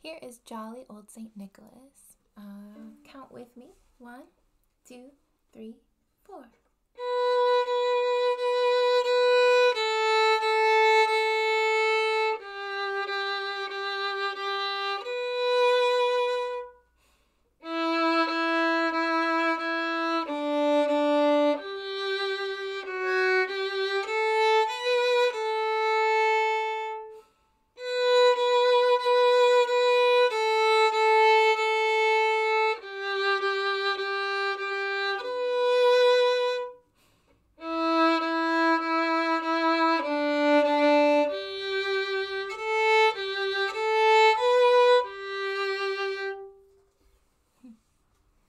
Here is jolly old St. Nicholas. Count with me. 1, 2, 3, 4.